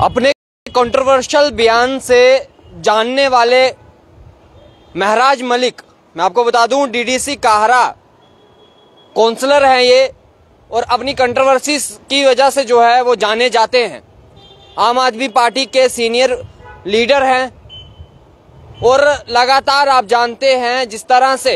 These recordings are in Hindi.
अपने कंट्रोवर्शियल बयान से जानने वाले महराज मलिक, मैं आपको बता दूं डीडीसी काहरा काउंसलर हैं ये, और अपनी कंट्रोवर्सी की वजह से जो है वो जाने जाते हैं। आम आदमी पार्टी के सीनियर लीडर हैं और लगातार आप जानते हैं जिस तरह से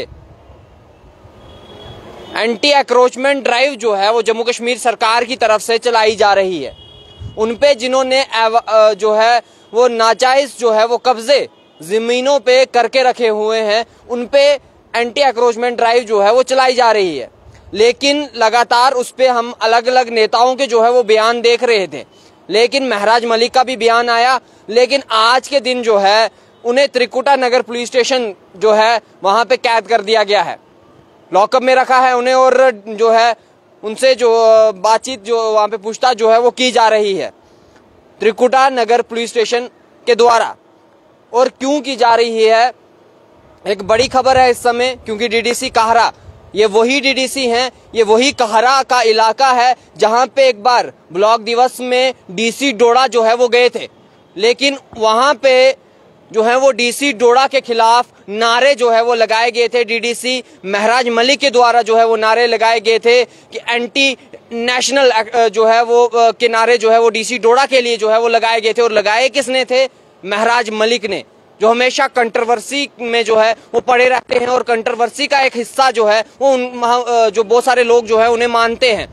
एंटी एक्रोचमेंट ड्राइव जो है वो जम्मू कश्मीर सरकार की तरफ से चलाई जा रही है। उनपे जिन्होंने जो है वो नाजायज जो है वो कब्जे जमीनों पे करके रखे हुए हैं, उनपे एंटी एक्रोचमेंट ड्राइव जो है वो चलाई जा रही है। लेकिन लगातार उस पे हम अलग अलग नेताओं के जो है वो बयान देख रहे थे, लेकिन महराज मलिक का भी बयान आया। लेकिन आज के दिन जो है उन्हें त्रिकुटा नगर पुलिस स्टेशन जो है वहां पे कैद कर दिया गया है, लॉकअप में रखा है उन्हें, और जो है उनसे जो बातचीत जो वहां पे पूछताछ जो है वो की जा रही है त्रिकुटा नगर पुलिस स्टेशन के द्वारा। और क्यों की जा रही है, एक बड़ी खबर है इस समय, क्योंकि डीडीसी काहरा ये वही डीडीसी हैं, ये वही काहरा का इलाका है जहां पे एक बार ब्लॉक दिवस में डीसी डोडा जो है वो गए थे। लेकिन वहां पे जो है वो डीसी डोडा के खिलाफ नारे जो है वो लगाए गए थे, डीडीसी महराज मलिक के द्वारा जो है वो नारे लगाए गए थे कि एंटी नेशनल जो है वो के नारे जो है वो डीसी डोडा के लिए जो है वो लगाए गए थे। और लगाए किसने थे? महराज मलिक ने, जो हमेशा कंट्रोवर्सी में जो है वो पड़े रहते हैं और कंट्रोवर्सी का एक हिस्सा जो है वो जो बहुत सारे लोग जो है उन्हें मानते हैं।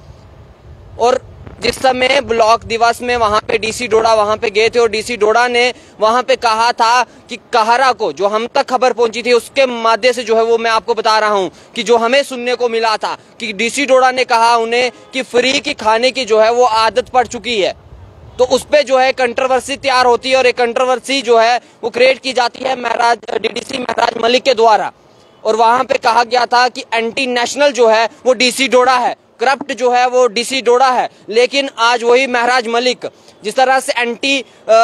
और जिस समय ब्लॉक दिवस में वहां पे डीसी डोडा वहां पे गए थे और डीसी डोडा ने वहां पे कहा था कि काहरा को, जो हम तक खबर पहुंची थी उसके माध्यम से जो है वो मैं आपको बता रहा हूं कि जो हमें सुनने को मिला था कि डीसी डोडा ने कहा उन्हें कि फ्री की खाने की जो है वो आदत पड़ चुकी है। तो उस पे जो है कंट्रोवर्सी तैयार होती है और एक कंट्रोवर्सी जो है वो क्रिएट की जाती है डीडीसी महराज मलिक के द्वारा। और वहां पे कहा गया था कि एंटी नेशनल जो है वो डीसी डोडा है, करप्ट जो है वो डीसी डोडा है। लेकिन आज वही महराज मलिक जिस तरह से एंटी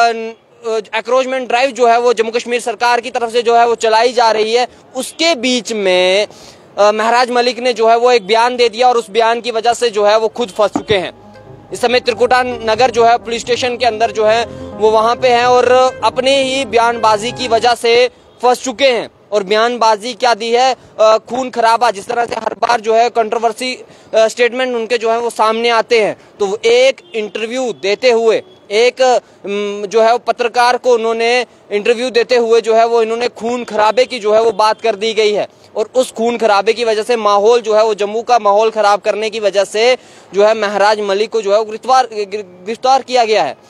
एक्रोचमेंट ड्राइव जो है वो जम्मू कश्मीर सरकार की तरफ से जो है वो चलाई जा रही है, उसके बीच में महराज मलिक ने जो है वो एक बयान दे दिया और उस बयान की वजह से जो है वो खुद फंस चुके हैं। इस समय त्रिकुटा नगर जो है पुलिस स्टेशन के अंदर जो है वो वहां पे हैं और अपने ही बयानबाजी की वजह से फंस चुके हैं। और बयानबाजी क्या दी है? खून खराबा। जिस तरह से हर बार जो है कंट्रोवर्सी स्टेटमेंट उनके जो है वो सामने आते हैं, तो एक इंटरव्यू देते हुए एक जो है वो पत्रकार को उन्होंने इंटरव्यू देते हुए जो है वो इन्होंने खून खराबे की जो है वो बात कर दी गई है। और उस खून खराबे की वजह से माहौल जो है वो जम्मू का माहौल खराब करने की वजह से जो है महराज मलिक को जो है वो गिरफ्तार किया गया है।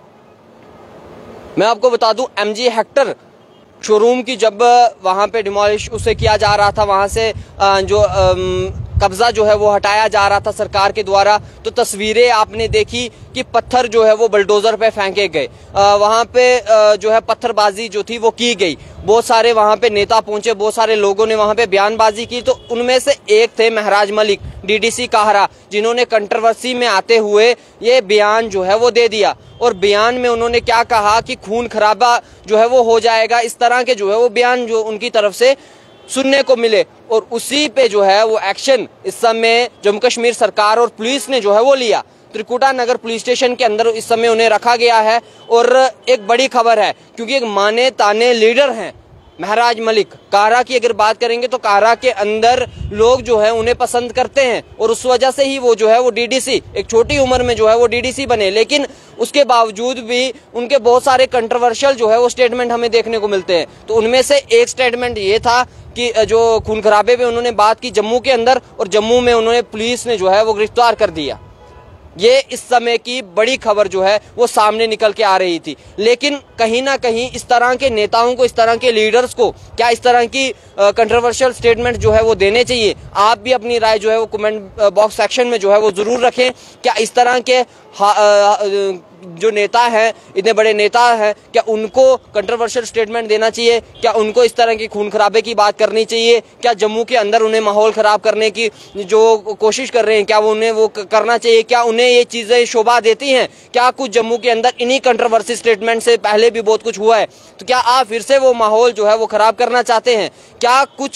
मैं आपको बता दूं एमजी हेक्टर शोरूम की जब वहां पे डिमोलिश उसे किया जा रहा था, वहां से जो कब्जा जो है वो हटाया जा रहा था सरकार के द्वारा, तो तस्वीरें आपने देखी कि पत्थर जो है वो बुलडोजर पे फेंके गए, वहां पे जो है पत्थरबाजी जो थी वो की गई। बहुत सारे वहां पे नेता पहुंचे, बहुत सारे लोगों ने वहां पे बयानबाजी की, तो उनमें से एक थे महराज मलिक डीडीसी काहरा, जिन्होंने कंट्रोवर्सी में आते हुए ये बयान जो है वो दे दिया। और बयान में उन्होंने क्या कहा कि खून खराबा जो है वो हो जाएगा, इस तरह के जो है वो बयान जो उनकी तरफ से सुनने को मिले। और उसी पे जो है वो एक्शन इस समय जम्मू कश्मीर सरकार और पुलिस ने जो है वो लिया। त्रिकुटा नगर पुलिस स्टेशन के अंदर इस समय उन्हें रखा गया है। और एक बड़ी खबर है, क्योंकि एक माने ताने लीडर हैं महराज मलिक। काहरा की अगर बात करेंगे तो काहरा के अंदर लोग जो है उन्हें पसंद करते हैं और उस वजह से ही वो जो है वो डीडीसी एक छोटी उम्र में जो है वो डीडीसी बने। लेकिन उसके बावजूद भी उनके बहुत सारे कंट्रोवर्शियल जो है वो स्टेटमेंट हमें देखने को मिलते हैं। तो उनमें से एक स्टेटमेंट ये था कि जो खून खराबे पे उन्होंने बात की जम्मू के अंदर, और जम्मू में उन्होंने पुलिस ने जो है वो गिरफ्तार कर दिया। ये इस समय की बड़ी खबर जो है वो सामने निकल के आ रही थी। लेकिन कहीं ना कहीं इस तरह के नेताओं को, इस तरह के लीडर्स को क्या इस तरह की कंट्रोवर्शियल स्टेटमेंट जो है वो देने चाहिए? आप भी अपनी राय जो है वो कमेंट बॉक्स सेक्शन में जो है वो जरूर रखें। क्या इस तरह के जो नेता हैं, इतने बड़े नेता हैं, क्या उनको कंट्रोवर्शियल स्टेटमेंट देना चाहिए? क्या उनको इस तरह की खून खराबे की बात करनी चाहिए? क्या जम्मू के अंदर उन्हें माहौल खराब करने की जो कोशिश कर रहे हैं, क्या उन्हें वो करना चाहिए? क्या उन्हें ये चीजें शोभा देती हैं? क्या कुछ जम्मू के अंदर इन्हीं कंट्रोवर्सी स्टेटमेंट से पहले भी बहुत कुछ हुआ है, तो क्या आप फिर से वो माहौल जो है वो खराब करना चाहते हैं? क्या कुछ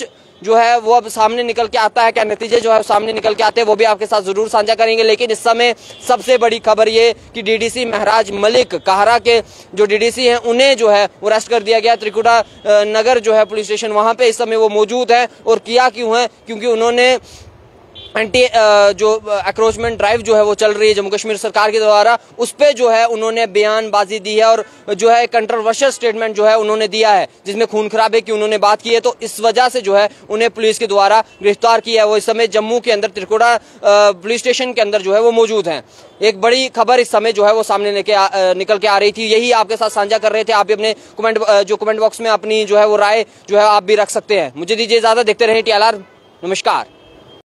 जो है वो अब सामने निकल के आता है, क्या नतीजे जो है सामने निकल के आते हैं, वो भी आपके साथ जरूर साझा करेंगे। लेकिन इस समय सबसे बड़ी खबर ये कि डीडीसी महराज मलिक काहरा के जो डीडीसी हैं उन्हें जो है वो अरेस्ट कर दिया गया। त्रिकुटा नगर जो है पुलिस स्टेशन, वहां पे इस समय वो मौजूद है। और किया क्यों है? क्योंकि उन्होंने एंटी जो एक्रोचमेंट ड्राइव जो है वो चल रही है जम्मू कश्मीर सरकार के द्वारा, उस पे जो है उन्होंने बयानबाजी दी है और जो है कंट्रोवर्शियल स्टेटमेंट जो है उन्होंने दिया है, जिसमें खून खराबे की उन्होंने बात की है। तो इस वजह से जो है उन्हें पुलिस के द्वारा गिरफ्तार किया है। वो इस समय जम्मू के अंदर त्रिकुटा पुलिस स्टेशन के अंदर जो है वो मौजूद हैं। एक बड़ी खबर इस समय जो है वो सामने निकल के आ रही थी, यही आपके साथ साझा कर रहे थे। आप भी अपने कमेंट बॉक्स में अपनी जो है वो राय जो है आप भी रख सकते हैं। मुझे दीजिए इजाजत, देखते रहें TLR। नमस्कार।